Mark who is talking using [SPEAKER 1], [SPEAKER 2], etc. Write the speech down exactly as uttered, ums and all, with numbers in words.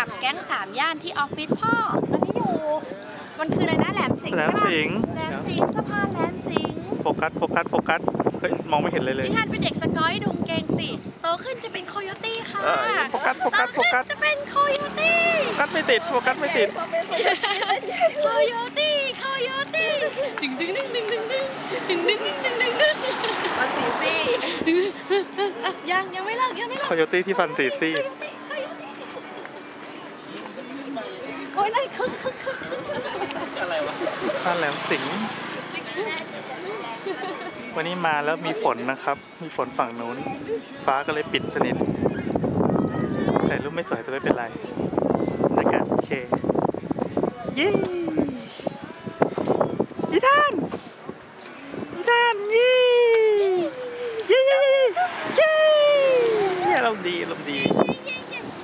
[SPEAKER 1] กับแก๊งสามย่านที่ออฟฟิศพ่อตอนนี้อยู่มันคืออะไรนะแหลมสิงห์
[SPEAKER 2] แหลมสิงห์
[SPEAKER 1] แหลมสิงห์สะพานแหลมสิงห์
[SPEAKER 2] โฟกัสโฟกัสโฟกัสเฮ้ยมองไม่เห็นเลยเลย
[SPEAKER 1] นิทานเป็นเด็กสกอยดูกางเกงสิโตขึ้นจะเป็นโคโยตี้ค่ะ
[SPEAKER 2] เออโฟกัสโฟกัสโฟกัส
[SPEAKER 1] โตขึ้นจะเป็นโคโยตี้
[SPEAKER 2] โฟกัสไม่ติดโฟกัสไม่ติด
[SPEAKER 1] โคโยตี้โคโยตี้ดึงดึงดึงดึงดึงดึงดึงดึงดึงดึงดึงดึงมันสีซี่ยังยังไม่เลิกยังไม่เลิก
[SPEAKER 2] โคโยตี้ที่ฟันสีซี่
[SPEAKER 1] โอ้ยนั่นคึกคึกคึกอะไรวะ
[SPEAKER 2] บ้านแหลมสิงห์วันนี้มาแล้วมีฝนนะครับ มีฝนฝั่งนู้น ฟ้าก็เลยปิดสนิทถ่ายรูปไม่สวยจะไม่เป็นไรบรรยากาศโอเคเย้นิทานนิทานเย้เย้เย้เย้เย้อารมณ์ดีอารมณ์ดี